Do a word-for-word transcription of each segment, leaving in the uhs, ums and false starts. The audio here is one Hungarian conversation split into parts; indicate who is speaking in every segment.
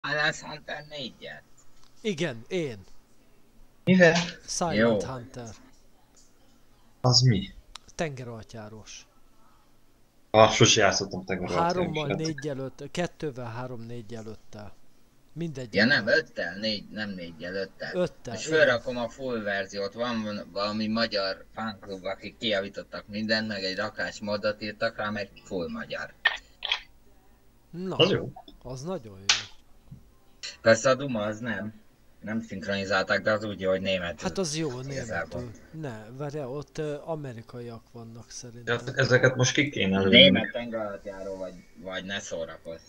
Speaker 1: Alice Hunter négyet.
Speaker 2: Igen, én.
Speaker 3: Mivel?
Speaker 2: Silent
Speaker 1: Jó.
Speaker 2: Hunter.
Speaker 3: Az mi?
Speaker 2: Tengeralattjárós.
Speaker 3: Ah, sose játszottam tengeralattjárós.
Speaker 2: Hárommal, négyel, öt, kettővel, három, négyel, öttel. Mindegy.
Speaker 1: Ja nem, öttel, négy, nem négyel, öttel.
Speaker 2: Öttel,
Speaker 1: És
Speaker 2: igen.
Speaker 1: fölrakom a full verziót, van valami magyar fanklub, akik kijavítottak mindent, meg egy rakás moddot írtak rá, meg full magyar.
Speaker 2: Na,
Speaker 3: Az jó.
Speaker 2: az nagyon jó.
Speaker 1: Persze a Duma az nem. Nem szinkronizálták, de az úgy jó, hogy németül.
Speaker 2: Hát az jó,
Speaker 1: Igazából.
Speaker 2: németül. Ne, várjál, ott uh, amerikaiak vannak szerintem.
Speaker 3: Ja, ezeket most ki kéne lőni.
Speaker 1: Német tengeralattjáró vagy, vagy ne szórakozz.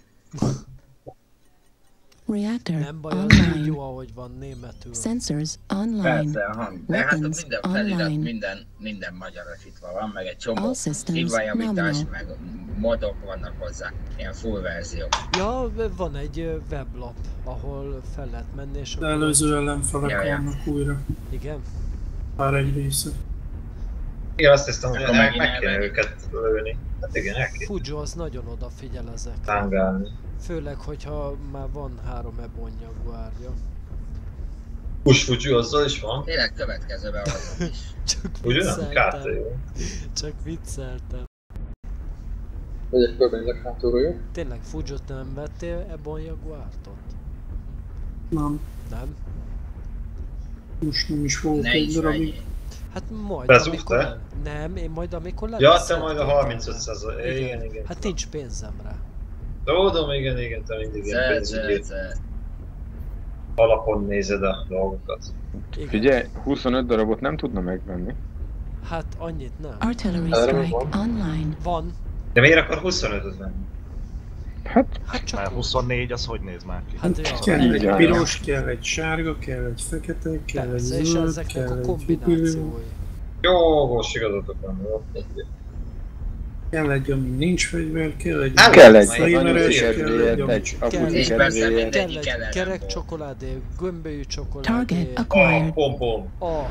Speaker 4: Reactor
Speaker 2: Nem baj, az úgy
Speaker 4: online.
Speaker 2: jó, ahogy van németül.
Speaker 4: Sensors online.
Speaker 1: Persze, a hang. De hát ott
Speaker 4: Weapons
Speaker 1: minden felirat,
Speaker 4: online.
Speaker 1: minden, minden magyarosítva van, meg egy csomó
Speaker 4: All systems
Speaker 1: hibajavítás,
Speaker 4: nominal.
Speaker 1: meg modok vannak hozzá. Ilyen full verzió.
Speaker 2: Ja, van egy ö, weblap, ahol fel lehet menni, és
Speaker 5: De
Speaker 2: akkor...
Speaker 5: előző ellenfelek
Speaker 1: Ja, ja.
Speaker 5: vannak újra.
Speaker 2: Igen?
Speaker 5: Pár egy része.
Speaker 3: Igen, azt hiszem, hogy
Speaker 1: Akkor
Speaker 3: meg,
Speaker 1: megint
Speaker 3: meg kéne
Speaker 1: elmegyünk.
Speaker 3: őket lőni. Hát igen, el kéne
Speaker 2: Fujo az nagyon odafigyel ezekre.
Speaker 3: tángálni.
Speaker 2: Főleg, hogyha már van három Ebon Jaguárja.
Speaker 3: Pusfutyu azzal is van.
Speaker 1: Tényleg következőben hozom is.
Speaker 2: Csak
Speaker 3: Ugye nem? Kártya
Speaker 2: vicceltem.
Speaker 3: jó.
Speaker 2: Csak vicceltem.
Speaker 6: Megyek körbenézek hátulról, jó?
Speaker 2: Tényleg Fujot nem vettél Ebon Jaguárt ott?
Speaker 5: Nem,
Speaker 2: Nem?
Speaker 5: most nem is fogok
Speaker 1: Ne
Speaker 5: egy
Speaker 1: is
Speaker 5: darabig.
Speaker 1: vegyél.
Speaker 2: Hát majd
Speaker 3: Bezúgtál?
Speaker 2: amikor... Nem, én majd amikor le.
Speaker 3: Ja, te majd a harmincöt százalék. Igen, igen, igen.
Speaker 2: Hát nincs pénzem rá.
Speaker 3: Tudom, igen, igen, te mindig ilyen
Speaker 1: Zöld,
Speaker 3: pénzügyi
Speaker 1: zöld, zöld.
Speaker 3: alapon nézed a dolgokat.
Speaker 2: Igen.
Speaker 6: Figyelj, huszonöt darabot nem tudna megvenni.
Speaker 2: Hát annyit nem.
Speaker 4: Artillery
Speaker 6: Erre
Speaker 4: strike
Speaker 6: van.
Speaker 4: online.
Speaker 2: Van.
Speaker 3: De miért akar huszonötöt venni?
Speaker 6: Hát,
Speaker 2: Hát csak...
Speaker 7: Már huszonnégy, az hogy néz már ki?
Speaker 2: Hát ja.
Speaker 5: Kell
Speaker 6: Így
Speaker 5: egy
Speaker 6: van.
Speaker 5: piros, kell egy sárga, kell egy fekete, kell egy
Speaker 2: Persze, és
Speaker 5: zöld,
Speaker 2: ezeknek
Speaker 5: kell
Speaker 2: a
Speaker 5: egy
Speaker 2: kombinációi.
Speaker 5: kupió,
Speaker 3: Jó, most igazatok van. Jó.
Speaker 5: kell egy, ami nincs fegyver, kell egy,
Speaker 3: Hát,
Speaker 6: kell egy
Speaker 5: fegyveres, kell egy,
Speaker 6: kedvéért,
Speaker 5: ami
Speaker 6: egy akuti
Speaker 1: És persze
Speaker 6: kedvéért.
Speaker 1: mindegyik
Speaker 2: Kell egy
Speaker 1: ellenból.
Speaker 2: kerek csokoládé, gömbölyű csokoládé.
Speaker 4: Target
Speaker 3: Ah,
Speaker 4: acquired.
Speaker 3: pom pom.
Speaker 2: A.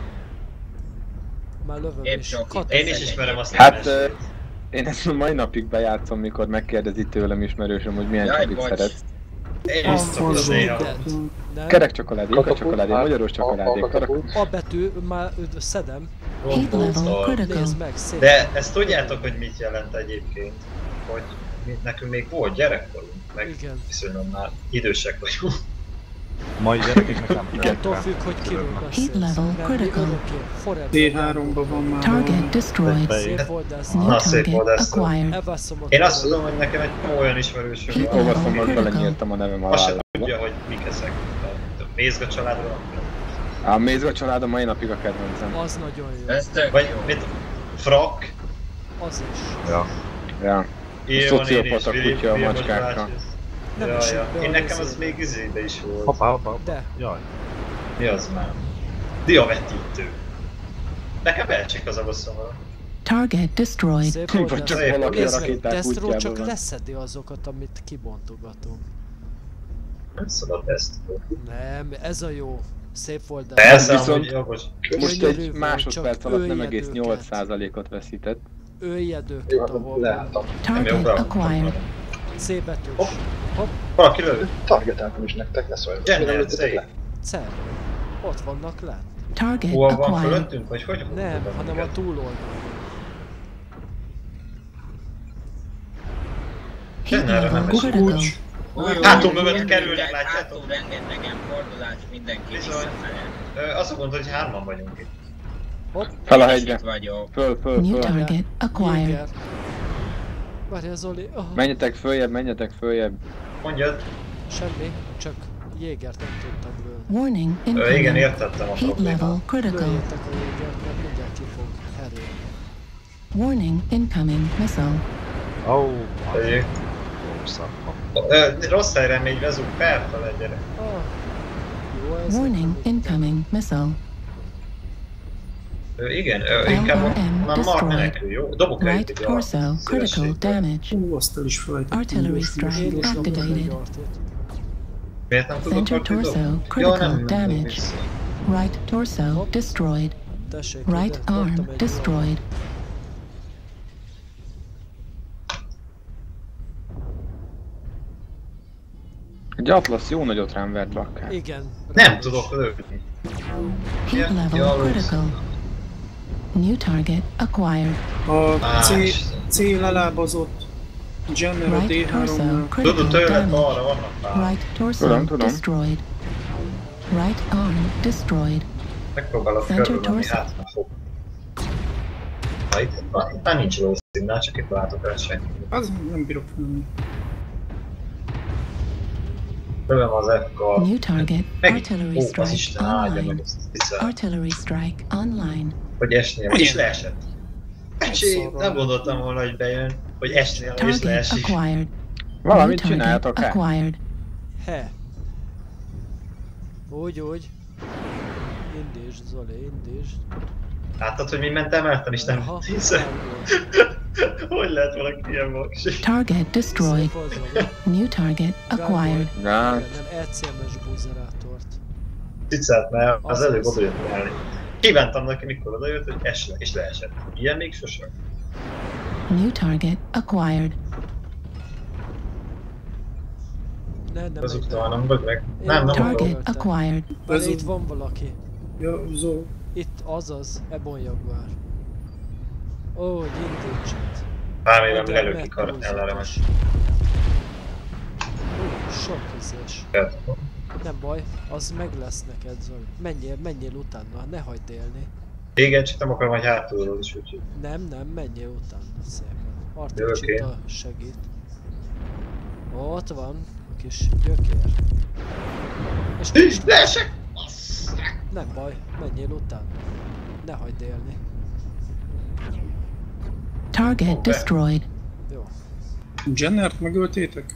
Speaker 2: Már lövöm
Speaker 1: Épp
Speaker 2: is.
Speaker 1: sok
Speaker 2: Kat-
Speaker 3: Én is ismerem azt
Speaker 6: Hát,
Speaker 3: a mesét.
Speaker 6: Én ezt a mai napig bejátszom, mikor megkérdezi tőlem ismerősöm, hogy milyen
Speaker 1: Jaj,
Speaker 6: csokit
Speaker 1: bocs.
Speaker 6: szeretsz.
Speaker 3: Én is szoktam néha.
Speaker 2: Nem?
Speaker 6: Kerek csokoládé, ikat csokoládé, magyaros csokoládé, karak...
Speaker 2: A betű, már ö, szedem.
Speaker 3: Pom pom
Speaker 4: level
Speaker 3: szar.
Speaker 4: critical.
Speaker 2: Nézd meg, szép.
Speaker 3: De ezt tudjátok, hogy mit jelent egyébként? Hogy mi, nekünk még volt gyerekkorunk, meg
Speaker 2: Igen.
Speaker 3: viszonylag már idősek vagyunk.
Speaker 7: Mai gyerekeknek nem
Speaker 2: Attól függ, hogy kiről beszélsz.
Speaker 4: level
Speaker 2: Nem, mi
Speaker 4: critical.
Speaker 2: örökké, forever.
Speaker 5: T háromban van már
Speaker 4: Target
Speaker 5: valami.
Speaker 4: destroyed.
Speaker 2: Szép volt, de ezt
Speaker 4: New
Speaker 3: Na, szép volt
Speaker 4: target
Speaker 3: ezt.
Speaker 4: acquired.
Speaker 2: elvászom.
Speaker 3: Én azt tudom, hogy nekem egy csomó olyan ismerősöm van,
Speaker 6: Olvasztomban
Speaker 4: Critical.
Speaker 6: belenyírtam a nevem a
Speaker 3: azt se
Speaker 6: vállalba.
Speaker 3: tudja, hogy mik ezek. A Mézga családról.
Speaker 6: A Mézga család a mai napig a kedvencem.
Speaker 2: Az nagyon jó.
Speaker 1: Ez tök
Speaker 3: Vagy
Speaker 1: jó.
Speaker 3: mit? Frak.
Speaker 2: Az is.
Speaker 7: Ja.
Speaker 6: Ja.
Speaker 3: Ilyen van, én is,
Speaker 6: Szociopata
Speaker 3: Vili-
Speaker 6: kutya a
Speaker 3: Vilmos
Speaker 6: macskákkal.
Speaker 3: bácsi.
Speaker 2: Nem
Speaker 3: Ja,
Speaker 2: esik
Speaker 3: ja.
Speaker 2: be
Speaker 3: Én
Speaker 2: a
Speaker 3: nekem az
Speaker 2: izébe.
Speaker 3: még izébe is volt.
Speaker 7: Hoppá, hoppá, hoppá.
Speaker 2: De.
Speaker 7: Jaj.
Speaker 3: Mi az már? Diavetítő. Nekem elcsik az a bosszomra.
Speaker 4: Target destroyed.
Speaker 2: Szép volt,
Speaker 6: Vagy
Speaker 2: de
Speaker 6: csak
Speaker 3: Szép.
Speaker 6: valaki a
Speaker 2: nézd meg,
Speaker 6: rakéták
Speaker 2: Destro
Speaker 6: útjában
Speaker 2: csak
Speaker 6: van.
Speaker 2: leszedi azokat, amit kibontogatunk.
Speaker 3: Nem szabad ezt.
Speaker 2: Nem, ez a jó. Szép volt, de...
Speaker 3: Persze,
Speaker 6: Viszont-
Speaker 3: amúgy jogos.
Speaker 6: Most
Speaker 2: Gyönyörű
Speaker 6: egy
Speaker 2: volt,
Speaker 6: másodperc
Speaker 2: csak
Speaker 6: alatt nem
Speaker 2: öljed
Speaker 6: egész
Speaker 2: őket.
Speaker 6: nyolc százalékot veszített.
Speaker 2: Öljed őket,
Speaker 6: hát
Speaker 2: ahol van.
Speaker 6: leálltam.
Speaker 3: Nem jó,
Speaker 4: Target
Speaker 3: bravo.
Speaker 4: acquired.
Speaker 2: C betűs.
Speaker 3: Hopp.
Speaker 2: Hopp,
Speaker 3: Valaki lő.
Speaker 6: Targetáltam is nektek, ne szólj.
Speaker 3: Gender, szép.
Speaker 2: cer. Ott vannak lent.
Speaker 4: Target
Speaker 3: Hol van
Speaker 4: acquired.
Speaker 3: fölöttünk, vagy hogy?
Speaker 2: Nem,
Speaker 3: tudom
Speaker 2: hanem a
Speaker 3: minket?
Speaker 2: túloldalon.
Speaker 4: Heat
Speaker 3: Genderre
Speaker 4: level
Speaker 3: nem esik.
Speaker 4: critical.
Speaker 5: Kulcs.
Speaker 3: Hátul mögött kerülnek, látjátok?
Speaker 1: Hátul rengetegen fordulás, mindenki
Speaker 3: Bizony.
Speaker 1: visszafele.
Speaker 3: Ö, Azt mondod, hogy hárman vagyunk itt.
Speaker 2: Hopp,
Speaker 6: Fel a
Speaker 1: Én is
Speaker 6: hegyre.
Speaker 1: itt vagyok.
Speaker 6: Föl, föl,
Speaker 4: New
Speaker 6: föl.
Speaker 4: target acquired.
Speaker 2: Jéger. Várjál Zoli, oh,
Speaker 6: Menjetek följebb, menjetek följebb.
Speaker 3: Mondjad.
Speaker 2: semmi, csak Jégert nem tudtam lőni.
Speaker 4: Warning
Speaker 3: Ö, igen,
Speaker 4: incoming.
Speaker 3: értettem a
Speaker 4: Heat
Speaker 3: problémát.
Speaker 4: level critical.
Speaker 2: Lőjétek a Jégert, mert mindjárt ki fog herélni.
Speaker 4: Warning incoming missile.
Speaker 7: Ó, oh,
Speaker 3: Tegyék.
Speaker 7: jó szakma.
Speaker 3: Ö, Rossz helyre megy, vezünk felfele, gyere.
Speaker 2: Ah, jó ez.
Speaker 4: Warning incoming missile.
Speaker 3: Ö, Igen, ö, inkább
Speaker 4: L R M
Speaker 3: már mar
Speaker 4: destroyed.
Speaker 3: menekül, jó? Dobok rá
Speaker 4: Right
Speaker 3: egy
Speaker 4: torso critical damage.
Speaker 5: Ú, azt el is felejtettem.
Speaker 4: Artillery
Speaker 5: gyors, gyors,
Speaker 4: strike
Speaker 5: gyors.
Speaker 4: activated.
Speaker 3: Miért nem tudok
Speaker 4: Center
Speaker 3: rögtön
Speaker 4: torso
Speaker 3: dobni?
Speaker 4: critical
Speaker 3: Ja, nem, nem, nem,
Speaker 4: damage.
Speaker 3: vissza.
Speaker 4: Right torso destroyed.
Speaker 2: Tessék,
Speaker 4: Right
Speaker 2: ide, dobtam
Speaker 4: arm
Speaker 2: egy
Speaker 4: destroyed.
Speaker 6: Egy Atlasz jó nagyot rám vert bakkát.
Speaker 2: Igen.
Speaker 3: Nem
Speaker 2: is.
Speaker 3: tudok lőni.
Speaker 4: Heat level critical. New target acquired.
Speaker 5: A C,
Speaker 3: Más.
Speaker 5: C lelábazott. Jenner a D
Speaker 4: Right torso
Speaker 5: háromnál.
Speaker 3: Tudod,
Speaker 4: critical
Speaker 3: tőled
Speaker 4: damage.
Speaker 3: balra vannak pár.
Speaker 4: Right torso
Speaker 6: Tudom, tudom.
Speaker 4: destroyed. Right arm destroyed.
Speaker 3: Megpróbálok
Speaker 4: Center
Speaker 3: körülmenni,
Speaker 4: torso.
Speaker 3: hát nem fog. Na itt, na, itt már nincs lószinnál, csak itt látok el senki.
Speaker 5: Az nem bírok menni.
Speaker 3: Tőlem az F-kal.
Speaker 4: New target
Speaker 3: Meg,
Speaker 4: artillery
Speaker 3: ó, az
Speaker 4: strike
Speaker 3: Isten áldja meg
Speaker 4: online.
Speaker 3: ezt hiszem,
Speaker 4: Artillery strike online.
Speaker 3: hogy esnél, és leesett. Ecsé, nem gondoltam volna, hogy bejön, hogy esnél, és
Speaker 4: Target
Speaker 3: leesik.
Speaker 4: acquired. New
Speaker 6: Valamit
Speaker 4: target
Speaker 6: csináltok el.
Speaker 4: acquired.
Speaker 2: He. Úgy, úgy. Indítsd, Zoli, indítsd.
Speaker 3: Láttad, hogy mi ment emelten, és nem
Speaker 2: Aha,
Speaker 3: hiszem.
Speaker 2: nem volt.
Speaker 3: Hogy lehet valaki ilyen vaksi?
Speaker 4: Target destroyed.
Speaker 2: Szép az, Zoli.
Speaker 4: New target acquired.
Speaker 6: Gát.
Speaker 2: Igen, nem E C M S buzerátort.
Speaker 3: Cicát, mert az
Speaker 2: Az
Speaker 3: előbb
Speaker 2: az.
Speaker 3: oda jött mellé. Kívántam neki, mikor oda jött, hogy es le, és leesett. Ilyen még sosem.
Speaker 4: New target acquired.
Speaker 2: Ne, nem
Speaker 3: Az
Speaker 2: megy
Speaker 3: utána
Speaker 2: le.
Speaker 3: nem vagy meg.
Speaker 2: Én
Speaker 3: Nem, nem
Speaker 2: target.
Speaker 3: akarom.
Speaker 4: Target acquired.
Speaker 2: Várj,
Speaker 5: Ez
Speaker 2: itt
Speaker 5: a-
Speaker 2: van valaki.
Speaker 5: Ja, Zó.
Speaker 2: Itt, azaz, Ebon Jaguar. Ó, hogy indítsad.
Speaker 3: Remélem
Speaker 2: Oda,
Speaker 3: lelőkik arra
Speaker 2: meghúzott
Speaker 3: elleremet.
Speaker 2: is. Ó, sok ízes. Nem baj, az meg lesz neked, Zoli. Menjél, menjél utána, ne hagyd élni.
Speaker 3: Igen, csak nem akarom, hogy hátulról is, úgyhogy.
Speaker 2: Nem, nem, menjél utána, szépen.
Speaker 3: Jövök
Speaker 2: Articsita segít. Ott van, a kis gyökér. És most
Speaker 3: Leesek!
Speaker 2: nem baj, menjél utána. Ne hagyd élni.
Speaker 4: Target
Speaker 3: Okay.
Speaker 4: destroyed.
Speaker 2: Jó.
Speaker 5: Jennert megöltétek?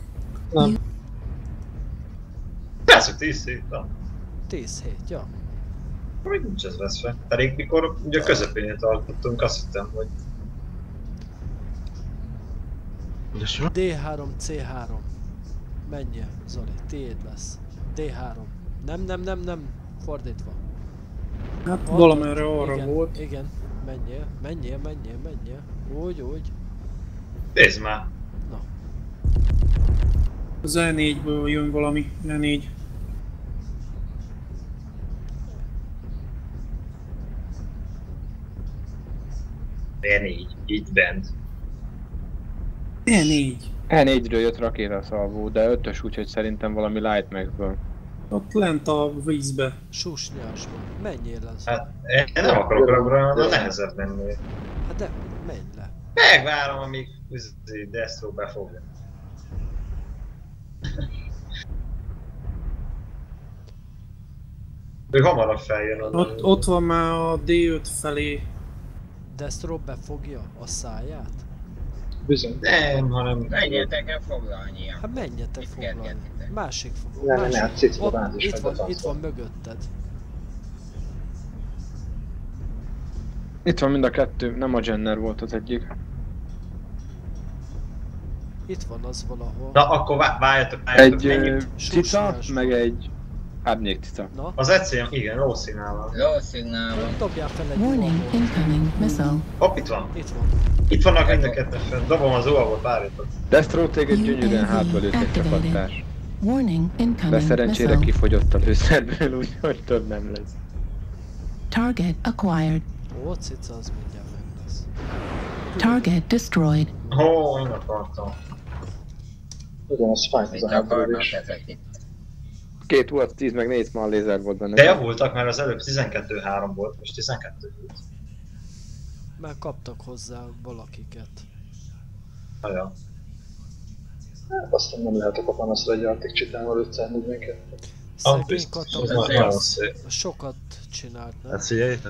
Speaker 3: Persze, hogy tíz szét van.
Speaker 2: tíz hét, ja.
Speaker 3: Még nincs ez veszve. Pedig mikor ugye a közepén tartottunk, azt hittem, hogy
Speaker 7: Ugye sor?
Speaker 2: D három, C három. Menjél, Zoli, tiéd lesz. D három. Nem, nem, nem, nem. Fordítva.
Speaker 5: Hát
Speaker 2: Ott,
Speaker 5: valamerre
Speaker 2: ott.
Speaker 5: arra
Speaker 2: igen,
Speaker 5: volt.
Speaker 2: Igen, menjél, menjél, menjél, menjél. Úgy, úgy.
Speaker 3: nézd már.
Speaker 2: Na,
Speaker 5: Az E négyből jön valami. E négy.
Speaker 3: E négy, így bent.
Speaker 5: E négy.
Speaker 6: E négyről jött rakétaszalvó, de ötös, úgyhogy szerintem valami Light Max-ből.
Speaker 5: Ott lent a vízbe.
Speaker 2: susnyásban. Menjél le, Zoli.
Speaker 3: Hát én nem akarok rögre, de nehezebb menni.
Speaker 2: Hát de, menj le.
Speaker 3: Megvárom, amíg üzé, Destro befogja. Ő hamarabb feljön onnan.
Speaker 5: Ott, ott van már a D öt felé.
Speaker 2: Destro befogja a száját?
Speaker 3: Bizony. Nem, hanem...
Speaker 1: Menjetek el foglalnia.
Speaker 2: Hát menjetek
Speaker 1: Mit
Speaker 2: foglalni.
Speaker 1: kergettitek?
Speaker 2: Másik fog.
Speaker 3: Nem,
Speaker 2: másik.
Speaker 3: nem, cicba
Speaker 2: Ott,
Speaker 3: bázis
Speaker 2: itt
Speaker 3: meg
Speaker 2: van,
Speaker 3: a
Speaker 2: itt van
Speaker 3: taszol.
Speaker 2: mögötted.
Speaker 6: Itt van mind a kettő, nem a Jenner volt az egyik.
Speaker 2: Itt van az valahol.
Speaker 3: Na, akkor vá- várjatok, várjatok,
Speaker 6: Egy ö,
Speaker 3: menjünk.
Speaker 6: cica,
Speaker 2: Susnyás
Speaker 6: meg
Speaker 2: volt.
Speaker 6: egy árnyék cica.
Speaker 2: Na,
Speaker 3: Az ecém, igen, rossz színál van.
Speaker 1: Jó szignál van.
Speaker 2: dobjál fel egy
Speaker 4: Warning
Speaker 2: uavot.
Speaker 4: incoming missile.
Speaker 3: Hopp, itt van.
Speaker 2: Itt van.
Speaker 3: Itt vannak mind a ketten fenn. Dobom az uavot, várjatok.
Speaker 6: Destro téged gyönyörűen
Speaker 4: U A V
Speaker 6: hátra lőtt egy
Speaker 4: activated.
Speaker 6: csapattárs.
Speaker 4: Warning
Speaker 6: De
Speaker 4: incoming
Speaker 6: szerencsére
Speaker 4: missile.
Speaker 6: kifogyott a lőszerből, úgyhogy több nem lesz.
Speaker 4: Target acquired.
Speaker 2: Ó, cica, az mindjárt meg lesz.
Speaker 4: Target destroyed.
Speaker 3: Ó, én akartam.
Speaker 8: Ugyanaz fájt
Speaker 1: Mit
Speaker 8: az
Speaker 1: akarnak
Speaker 8: átverés.
Speaker 1: ezek itt?
Speaker 6: Két U A V tíz meg négy small lézer volt benne.
Speaker 3: De javultak, mert az előbb tizenkettő három volt, most tizenkettő hét.
Speaker 2: Már kaptak hozzá valakiket.
Speaker 3: Nagyon.
Speaker 8: Hát aztán nem lehetek a panaszra egy játék csinálva ötszáznegyvenkettő.
Speaker 3: Ah,
Speaker 2: Szegény
Speaker 3: biztos,
Speaker 2: Kata
Speaker 3: az
Speaker 1: az
Speaker 3: nagyon
Speaker 1: az.
Speaker 3: szép.
Speaker 2: sokat csinált, nem?
Speaker 7: Ezt figyeljétek?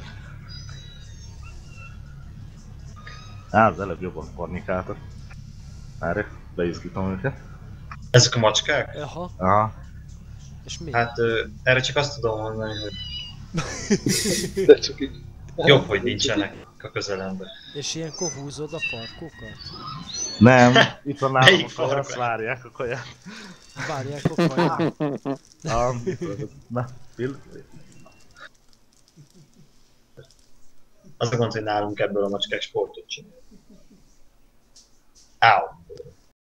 Speaker 7: Á, az előbb jobban kornikáltak. Várj, beizgítom őket.
Speaker 3: Ezek a macskák?
Speaker 2: Aha,
Speaker 7: Aha.
Speaker 2: és mi?
Speaker 3: Hát ö, erre csak azt tudom mondani, hogy
Speaker 8: De csak így.
Speaker 3: jobb, hogy nincsenek a közelemben.
Speaker 2: És ilyenkor húzod a farkukat?
Speaker 7: Nem, itt van nálam
Speaker 3: Melyik
Speaker 7: a kaja,
Speaker 3: farka?
Speaker 7: azt várják a kaját.
Speaker 2: Várják a kaját.
Speaker 7: Ah, na, pill.
Speaker 3: Az a gond, hogy nálunk ebből a macskák sportot csinál. Áó!